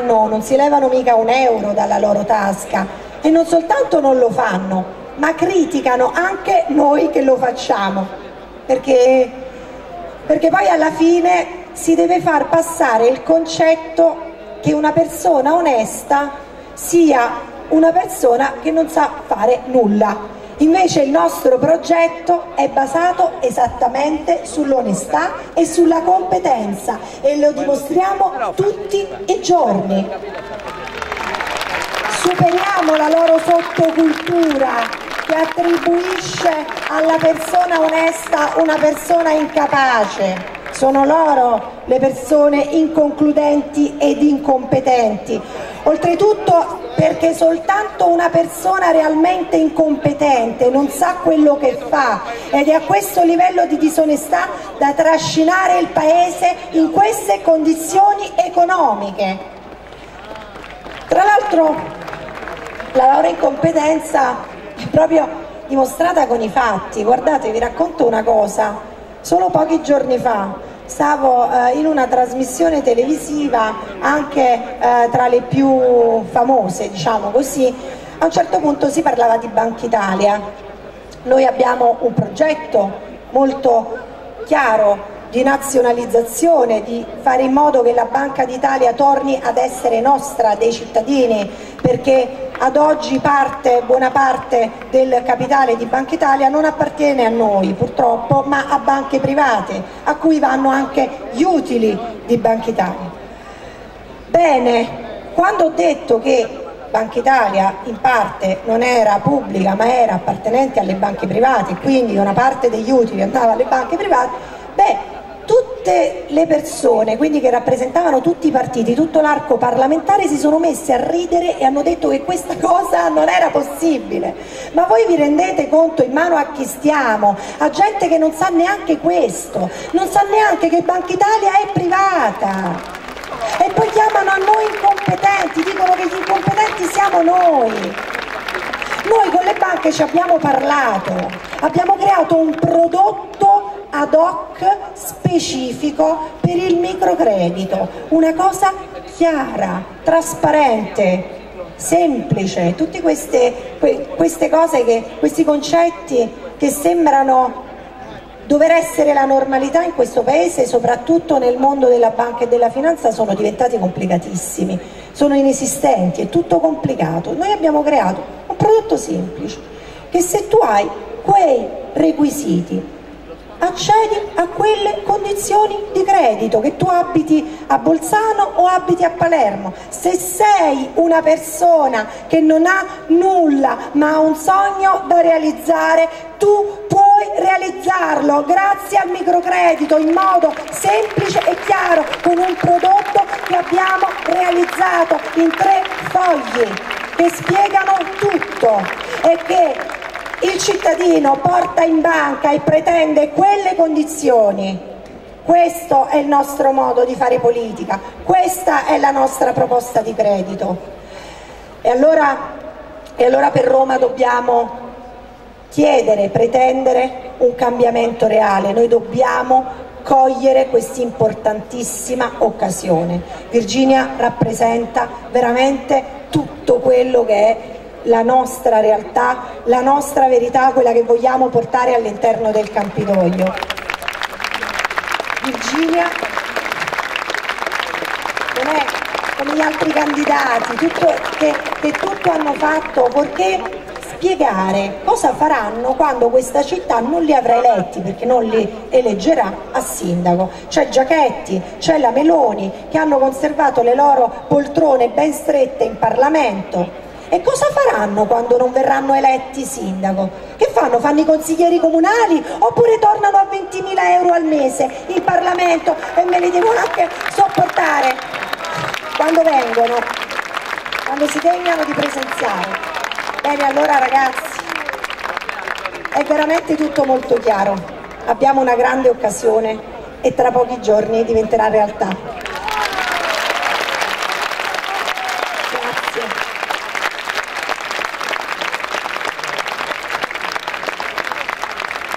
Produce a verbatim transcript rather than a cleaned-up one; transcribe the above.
hanno, non si levano mica un euro dalla loro tasca, e non soltanto non lo fanno, ma criticano anche noi che lo facciamo, perché, perché poi alla fine si deve far passare il concetto che una persona onesta sia una persona che non sa fare nulla. Invece il nostro progetto è basato esattamente sull'onestà e sulla competenza, e lo dimostriamo tutti i giorni. Superiamo la loro sottocultura che attribuisce alla persona onesta una persona incapace. Sono loro le persone inconcludenti ed incompetenti. Oltretutto perché soltanto una persona realmente incompetente non sa quello che fa, ed è a questo livello di disonestà da trascinare il Paese in queste condizioni economiche. Tra l'altro la loro incompetenza è proprio dimostrata con i fatti. Guardate, vi racconto una cosa: solo pochi giorni fa stavo eh, in una trasmissione televisiva anche eh, tra le più famose, diciamo così. A un certo punto si parlava di Banca Italia. Noi abbiamo un progetto molto chiaro di nazionalizzazione, di fare in modo che la Banca d'Italia torni ad essere nostra, dei cittadini, perché ad oggi parte, buona parte del capitale di Banca Italia non appartiene a noi purtroppo, ma a banche private, a cui vanno anche gli utili di Banca Italia. Bene, quando ho detto che Banca Italia in parte non era pubblica ma era appartenente alle banche private, quindi una parte degli utili andava alle banche private, beh, tutte le persone, quindi che rappresentavano tutti i partiti, tutto l'arco parlamentare, si sono messe a ridere e hanno detto che questa cosa non era possibile. Ma voi vi rendete conto in mano a chi stiamo? A gente che non sa neanche questo, non sa neanche che Banca Italia è privata. E poi chiamano a noi incompetenti, dicono che gli incompetenti siamo noi. Noi con le banche ci abbiamo parlato, abbiamo creato un prodotto ad hoc specifico per il microcredito, una cosa chiara, trasparente, semplice. Tutte queste, queste cose, che, questi concetti che sembrano dover essere la normalità in questo paese, soprattutto nel mondo della banca e della finanza, sono diventati complicatissimi, sono inesistenti, è tutto complicato. Noi abbiamo creato un prodotto semplice, che se tu hai quei requisiti accedi a quelle condizioni di credito, che tu abiti a Bolzano o abiti a Palermo. Se sei una persona che non ha nulla ma ha un sogno da realizzare, tu puoi realizzarlo grazie al microcredito, in modo semplice e chiaro, con un prodotto che abbiamo realizzato in tre fogli che spiegano tutto e che il cittadino porta in banca e pretende quelle condizioni. Questo è il nostro modo di fare politica, questa è la nostra proposta di credito. E allora, e allora per Roma dobbiamo chiedere, pretendere un cambiamento reale. Noi dobbiamo cogliere questa importantissima occasione. Virginia rappresenta veramente tutto quello che è la nostra realtà, la nostra verità, quella che vogliamo portare all'interno del Campidoglio. Virginia non è come gli altri candidati tutto, che, che tutto hanno fatto perché spiegare cosa faranno quando questa città non li avrà eletti, perché non li eleggerà a sindaco. C'è Giachetti, c'è la Meloni, che hanno conservato le loro poltrone ben strette in Parlamento. E cosa faranno quando non verranno eletti sindaco? Che fanno? Fanno i consiglieri comunali oppure tornano a ventimila euro al mese in Parlamento e me li devono anche sopportare quando vengono, quando si degnano di presenziare? Bene, allora ragazzi, è veramente tutto molto chiaro. Abbiamo una grande occasione e tra pochi giorni diventerà realtà.